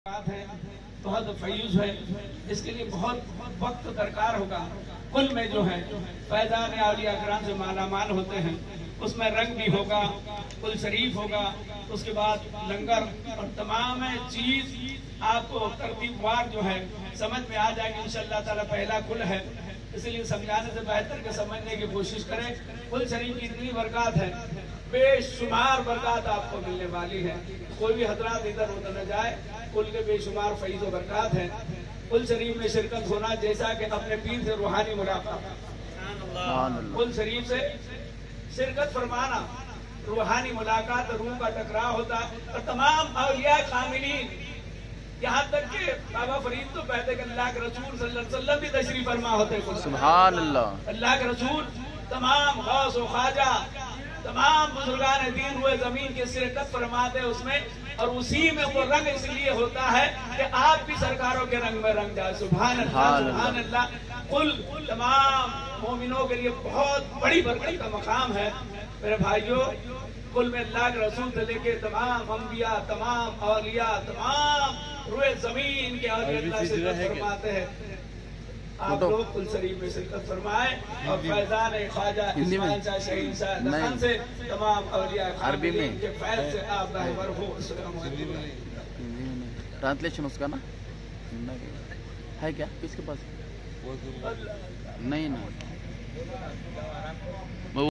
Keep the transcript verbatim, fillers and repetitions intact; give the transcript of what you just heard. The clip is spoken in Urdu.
بات ہے بہت فیوز ہے، اس کے لیے بہت وقت درکار ہوگا۔ کل میں جو ہے فیضان اولیاء کرام سے مالا مال ہوتے ہیں، اس میں رنگ بھی ہوگا، کل شریف ہوگا، اس کے بعد لنگر اور تمام چیز آپ کو ترتیب وار جو ہے سمجھ میں آ جائے گی انشاءاللہ تعالی۔ پہلا کل ہے، اس لیے سمجھانے سے بہتر کہ سمجھنے کی کوشش کریں۔ کل شریف کی اتنی برکات ہے، بے شمار برکات آپ کو ملنے والی ہے۔ کوئی بھی حضرات ادھر ادھر نہ جائے، کل کے بے شمار فیض و برکات ہیں۔ کل شریف میں شرکت ہونا جیسا کہ اپنے پیر سے روحانی ملاقات، کل شریف سے شرکت فرمانا روحانی ملاقات، روح کا ٹکراؤ ہوتا ہے۔ اور تمام اولیاء کاملین، یہاں تک کہ بابا فرید تو کہتے کہ اللہ کے رسول صلی اللہ علیہ وسلم بھی تشریف فرما ہوتے۔ سبحان اللہ۔ اللہ کے رسول تمام غوث و خواجہ تمام بزرگان دین ہوئے زمین کے شرکت فرماتے اس میں، اور اسی میں وہ رنگ اس لیے ہوتا ہے کہ آپ بھی سرکاروں کے رنگ میں رنگ جائے۔ سبحان اللہ سبحان اللہ۔ کل تمام مومنوں کے لیے بہت بڑی برکت کا مقام ہے میرے بھائیوں۔ کل میں اللہ کے رسول سے لے کے تمام انبیاء، تمام اولیاء، تمام روئے زمین کے اولیاء اللہ سے شرکت فرماتے ہیں۔ آپ لوگ کل شریف میں شرکت فرمائے اور فیضان خواجہ اسماعیل شاہ شہید شاہ دخن سے تمام اولیاء کاملین کے فیض سے آپ راہبر ہو۔ السلام علیکم۔ ٹرانسلیشن اس کا نا ہے کیا کس کے پاس؟ نہیں نہیں